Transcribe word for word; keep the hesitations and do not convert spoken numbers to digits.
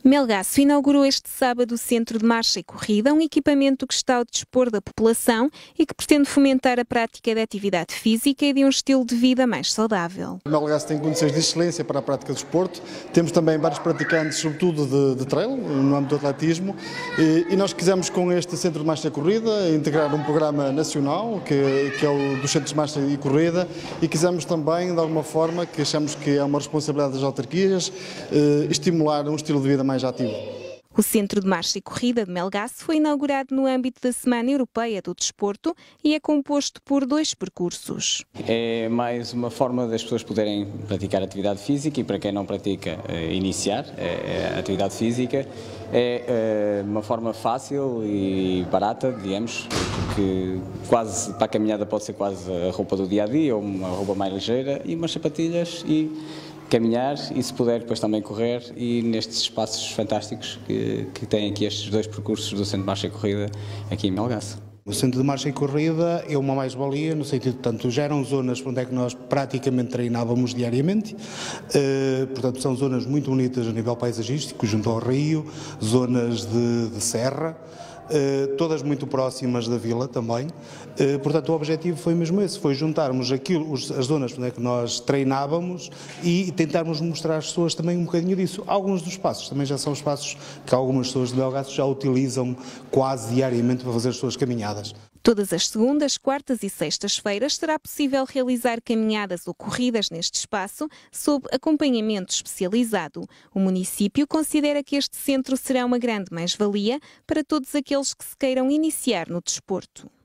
Melgaço inaugurou este sábado o Centro de Marcha e Corrida, um equipamento que está ao dispor da população e que pretende fomentar a prática de atividade física e de um estilo de vida mais saudável. Melgaço tem condições de excelência para a prática do desporto, temos também vários praticantes, sobretudo de, de trail, no âmbito do atletismo, e, e nós quisemos com este Centro de Marcha e Corrida integrar um programa nacional, que, que é o dos Centros de Marcha e Corrida, e quisemos também, de alguma forma, que achamos que é uma responsabilidade das autarquias, eh, estimular um estilo de vida mais mais ativo. O Centro de Marcha e Corrida de Melgaço foi inaugurado no âmbito da Semana Europeia do Desporto e é composto por dois percursos. É mais uma forma das pessoas poderem praticar atividade física e, para quem não pratica, iniciar a atividade física. É uma forma fácil e barata, digamos, porque quase para a caminhada pode ser quase a roupa do dia-a-dia ou uma roupa mais ligeira e umas sapatilhas e caminhar e, se puder, depois também correr, e nestes espaços fantásticos que, que têm aqui estes dois percursos do Centro de Marcha e Corrida aqui em Melgaço. O Centro de Marcha e Corrida é uma mais-valia, no sentido de, portanto, já eram zonas onde é que nós praticamente treinávamos diariamente, uh, portanto, são zonas muito bonitas a nível paisagístico, junto ao rio, zonas de, de serra, Uh, todas muito próximas da vila também, uh, portanto o objetivo foi mesmo esse, foi juntarmos aquilo, os, as zonas onde é que nós treinávamos e tentarmos mostrar às pessoas também um bocadinho disso. Alguns dos espaços também já são espaços que algumas pessoas de Melgaço já utilizam quase diariamente para fazer as suas caminhadas. Todas as segundas, quartas e sextas-feiras será possível realizar caminhadas ou corridas neste espaço sob acompanhamento especializado. O município considera que este centro será uma grande mais-valia para todos aqueles que se queiram iniciar no desporto.